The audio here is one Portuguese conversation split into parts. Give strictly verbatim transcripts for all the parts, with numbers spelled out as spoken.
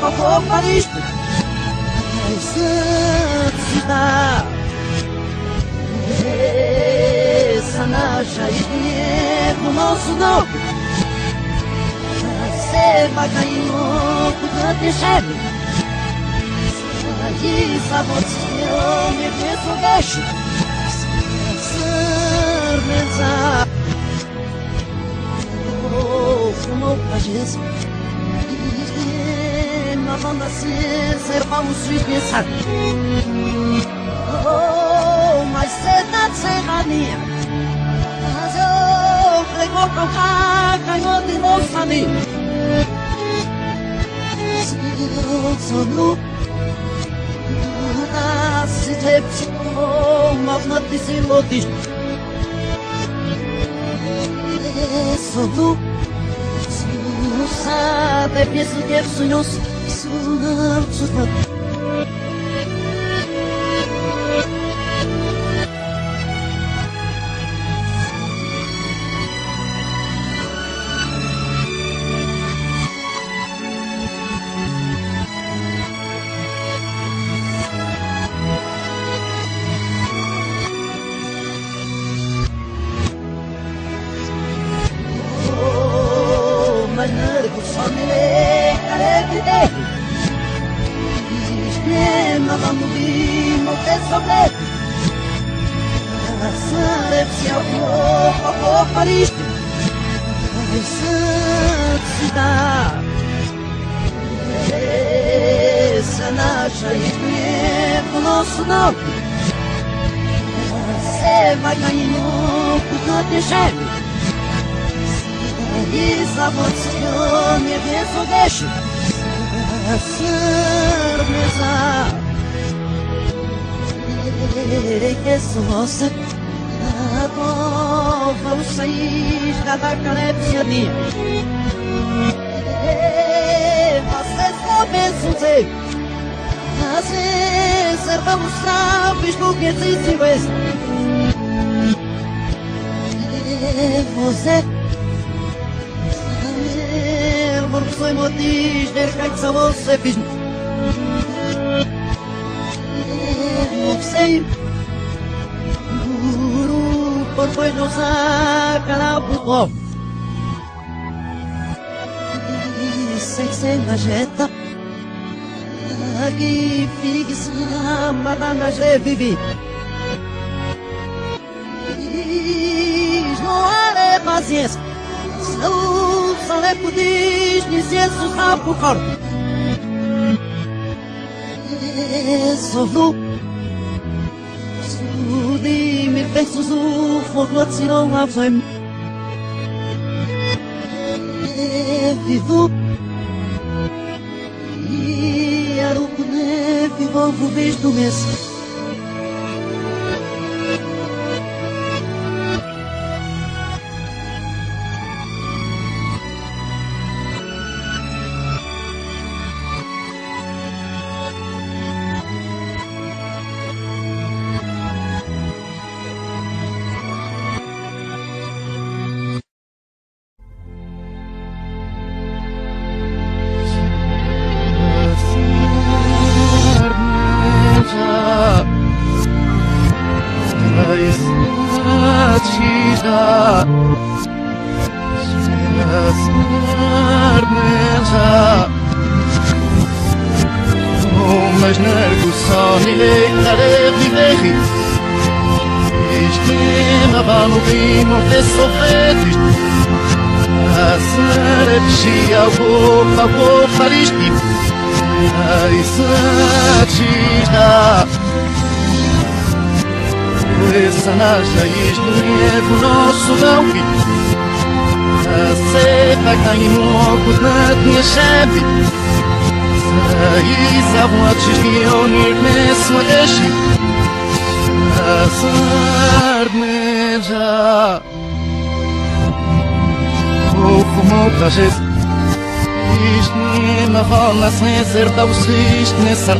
vou para isto. Essa essa naja é o nosso nome. Você vai cair no pudante chefe. Aí sabe você me penso deixo. Certeza. Oh, como pages. Na banda se serva o suíte pensar. Oh, mas você tá sem mania. Mas eu pregou pra cá, ganhou de novo a mim. Se eu sou nu, se repsou, mas não te se lotes. Sou nu, se sabe, penso que sonhos, se não se essa naja é o nosso nome. Você vai cair no pudante chefe. E sabe você me penso deixo. Certeza. Que sou você. Vamos sair da calepsia minha. Você só pensa ser. Assim, ser para mostrar o que existe mesmo. Você porque sou motivo de que só você fez. Você por pois não saca lá pro povo. E sem ser majeta aqui fique samba da majeta vivi. Não há paciência. Não só é por dizer só por fora. Sou nu. Die mit Wechsel so vor Platzierung auf seinem Vivo E era o poder vivo o vez do mês. Mas nergo só ninguém care viver. Estima va no vino de sofretis. A sere psia o pavo faristi. Ai satista. Essa naja isto é o nosso não. A sepa cai no oco da minha chefe. I zawładczysz mi on nie słodzi. A sarnęża O pomoga jest Iż nie ma wolna snezer dał syść nesar.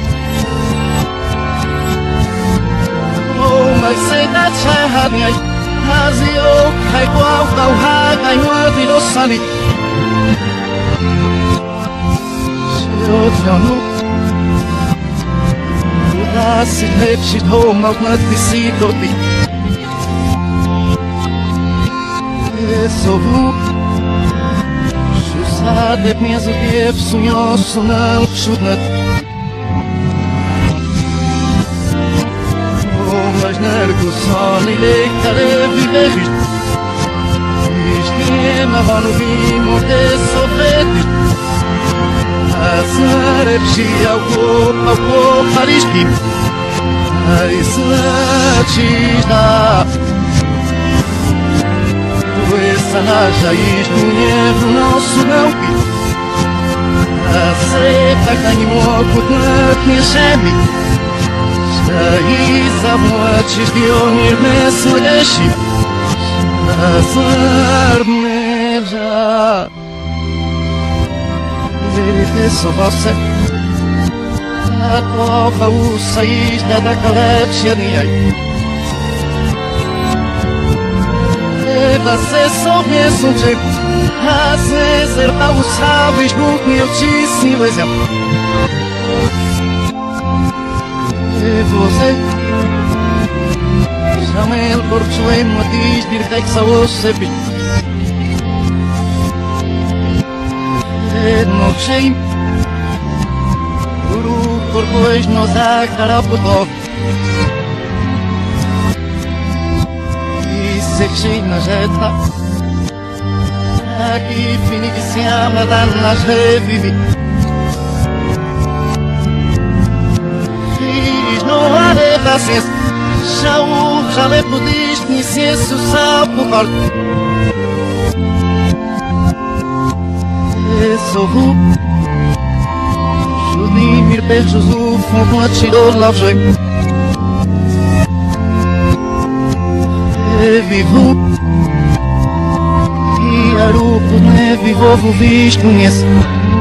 O maj seda czahadniaj Hazio kaj kłał kał hagaj ładni do sali. Książę Ulasy lepszy dom, aż na ty si do ty Sovu Шусаде мезо дев суньо сунал шутнат О, mas nergo soni lektare vivegis Ishtima vanu vimo de sofretis Azare psi au ko, au ko harishkim Aislachishda Essa naja isto nevo nosso não vi A sepa canimoco tanto me chame Stai samuatis de onir meso eshi Azar meja Verite so você A tova o saída da calepsia niai Você só pensa um jeito Às vezes era o sábio no que eu te ensino exemplo E você Jamais por sua emotis dir que só você vi E no shame Guru por pois nos acarapotov Sekshina jeta Aqui fini que se ama da nas revivi Filhos não há de paciência Já o já le pudiste ni se o sapo forte E sorru Judimir beijos o fundo a tirou lá o jeito Vivo E a rupo ne vivo visto conheço